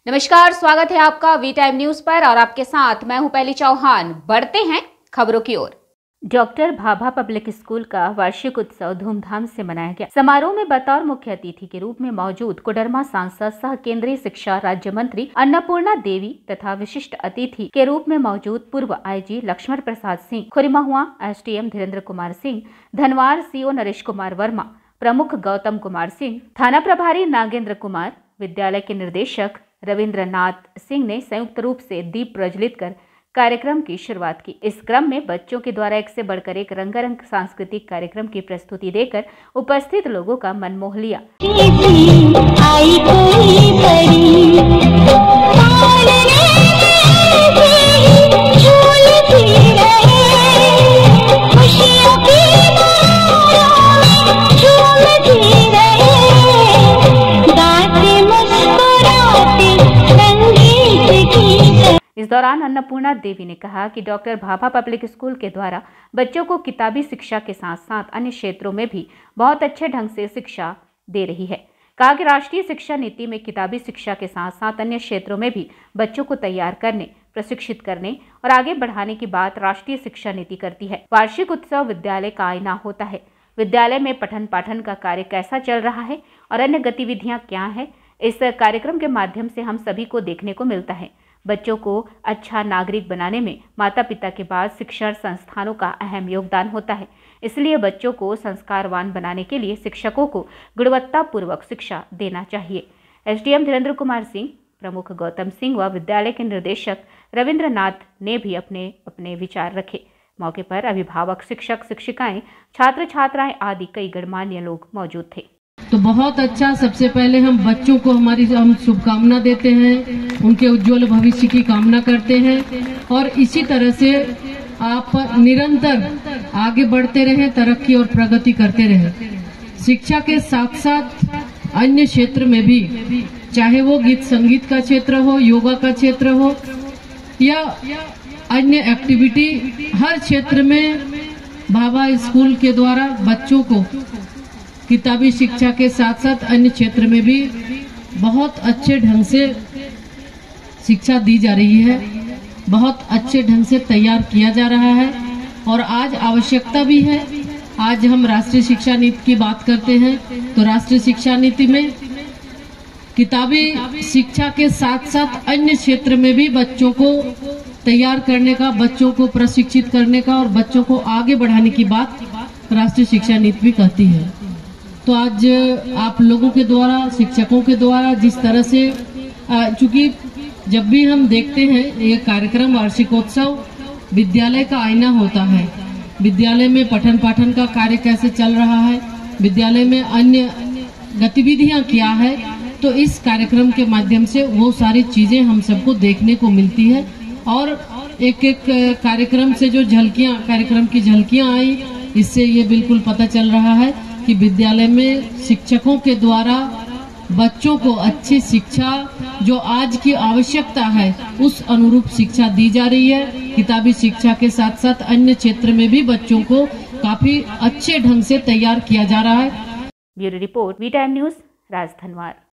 नमस्कार, स्वागत है आपका वी टाइम न्यूज पर और आपके साथ मैं हूं पहली चौहान। बढ़ते हैं खबरों की ओर। डॉक्टर भाभा पब्लिक स्कूल का वार्षिक उत्सव धूमधाम से मनाया गया। समारोह में बतौर मुख्य अतिथि के रूप में मौजूद कोडरमा सांसद सह केंद्रीय शिक्षा राज्य मंत्री अन्नपूर्णा देवी तथा विशिष्ट अतिथि के रूप में मौजूद पूर्व IG Lakshman Prasad Singh, Khurimahua SDM Dhirendra Kumar Singh, Dhanwar CO Naresh Kumar Verma, प्रमुख गौतम कुमार सिंह, थाना प्रभारी नागेंद्र कुमार, विद्यालय के निदेशक रविंद्रनाथ सिंह ने संयुक्त रूप से दीप प्रज्वलित कर कार्यक्रम की शुरुआत की। इस क्रम में बच्चों के द्वारा एक से बढ़कर एक रंगारंग सांस्कृतिक कार्यक्रम की प्रस्तुति देकर उपस्थित लोगों का मन मोह लिया। इस दौरान अन्नपूर्णा देवी ने कहा कि डॉक्टर भाभा पब्लिक स्कूल के द्वारा बच्चों को किताबी शिक्षा के साथ साथ अन्य क्षेत्रों में भी बहुत अच्छे ढंग से शिक्षा दे रही है। कहा कि राष्ट्रीय शिक्षा नीति में किताबी शिक्षा के साथ साथ अन्य क्षेत्रों में भी बच्चों को तैयार करने, प्रशिक्षित करने और आगे बढ़ाने की बात राष्ट्रीय शिक्षा नीति करती है। वार्षिक उत्सव विद्यालय का आईना होता है। विद्यालय में पठन पाठन का कार्य कैसा चल रहा है और अन्य गतिविधियां क्या है, इस कार्यक्रम के माध्यम से हम सभी को देखने को मिलता है। बच्चों को अच्छा नागरिक बनाने में माता पिता के बाद शिक्षण संस्थानों का अहम योगदान होता है। इसलिए बच्चों को संस्कारवान बनाने के लिए शिक्षकों को गुणवत्तापूर्वक शिक्षा देना चाहिए। एसडीएम धीरेन्द्र कुमार सिंह, प्रमुख गौतम सिंह व विद्यालय के निर्देशक रविंद्रनाथ ने भी अपने अपने विचार रखे। मौके पर अभिभावक, शिक्षक, शिक्षिकाएं, छात्र छात्राएं आदि कई गणमान्य लोग मौजूद थे। तो बहुत अच्छा। सबसे पहले हम बच्चों को हम शुभकामना देते हैं, उनके उज्जवल भविष्य की कामना करते हैं और इसी तरह से आप निरंतर आगे बढ़ते रहें, तरक्की और प्रगति करते रहें। शिक्षा के साथ साथ अन्य क्षेत्र में भी, चाहे वो गीत संगीत का क्षेत्र हो, योगा का क्षेत्र हो या अन्य एक्टिविटी, हर क्षेत्र में भाभा स्कूल के द्वारा बच्चों को किताबी शिक्षा के साथ साथ अन्य क्षेत्र में भी बहुत अच्छे ढंग से शिक्षा दी जा रही है, बहुत अच्छे ढंग से तैयार किया जा रहा है और आज आवश्यकता भी है। आज हम राष्ट्रीय शिक्षा नीति की बात करते हैं तो राष्ट्रीय शिक्षा नीति में किताबी शिक्षा के साथ साथ अन्य क्षेत्र में भी बच्चों को तैयार करने का, बच्चों को प्रशिक्षित करने का और बच्चों को आगे बढ़ाने की बात राष्ट्रीय शिक्षा नीति भी कहती है। तो आज आप लोगों के द्वारा, शिक्षकों के द्वारा जिस तरह से, चूंकि जब भी हम देखते हैं ये कार्यक्रम वार्षिकोत्सव विद्यालय का आईना होता है, विद्यालय में पठन पाठन का कार्य कैसे चल रहा है, विद्यालय में अन्य गतिविधियां क्या है, तो इस कार्यक्रम के माध्यम से वो सारी चीजें हम सबको देखने को मिलती है और एक एक कार्यक्रम से जो झलकियां, कार्यक्रम की झलकियां आई, इससे ये बिल्कुल पता चल रहा है कि विद्यालय में शिक्षकों के द्वारा बच्चों को अच्छी शिक्षा, जो आज की आवश्यकता है, उस अनुरूप शिक्षा दी जा रही है। किताबी शिक्षा के साथ साथ अन्य क्षेत्र में भी बच्चों को काफी अच्छे ढंग से तैयार किया जा रहा है। Bureau report, V time news, Rajdhanwar.